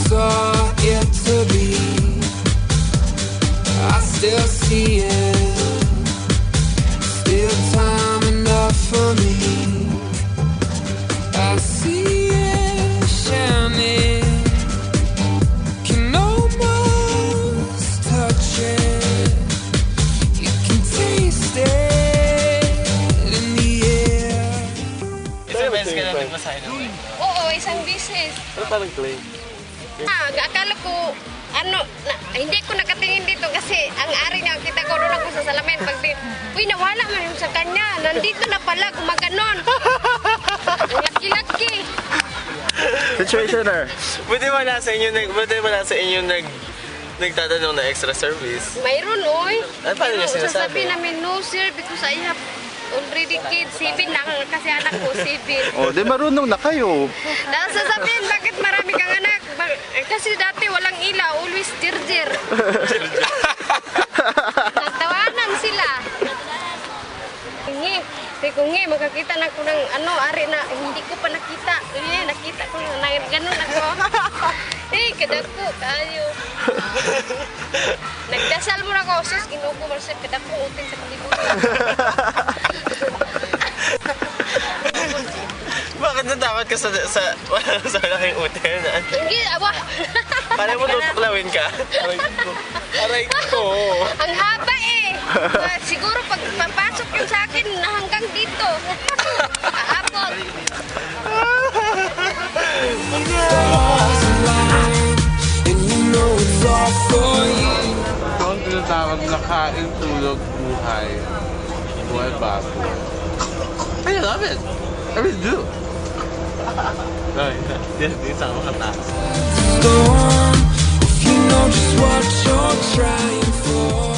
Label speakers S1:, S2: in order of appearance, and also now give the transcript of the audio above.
S1: saw it to be. I still see it. Still time enough for me. I see it shining. Can almost touch it. You can taste it in the air.
S2: Isang beses ka na nagmasahe ng clay?
S3: Oo, isang bisis.
S2: Ano parang clay?
S3: Akala ko, hindi ko nakatingin dito kasi ang ari niya, kita ko doon ako sa salamin. Uy, nawala man yung sa kanya. Nandito na pala, gumaganon. Ang laki-laki.
S4: Situationer.
S2: Buti wala sa inyo nagtatanong na extra service.
S3: Mayroon, oy.
S2: Ano paano niya sinasabi?
S3: Sasabihin namin, no sir, because I have already kids. 7 na kasi anak ko, 7.
S4: Oh, di marunong na kayo.
S3: Tapos sasabihin, bakit marami kang anak? Kasi dati walang ilaw, always dirdir. Nagtawanan sila. Ngi, makakita na ko ng ari na hindi ko pa nakita. Nakita ko na ganun ako. Kadako kayo. Nagdasal mo na ako, sus, Ginoo ko, Marsep, kadako utin sa kalibutan.
S2: Bakit natakot ka sa malaking utin?
S3: Hindi, awa.
S2: Parang mo tutuklawin ka. Aray ko.
S3: Ang haba eh. Siguro pag papasok yung sa akin, hanggang dito. Aabot.
S5: Ang tinatakot na kain, tulog, buhay. Buhay bago. I love it. I really do.
S2: Hindi sa makataas.
S1: Storm, if you know just what you're trying for.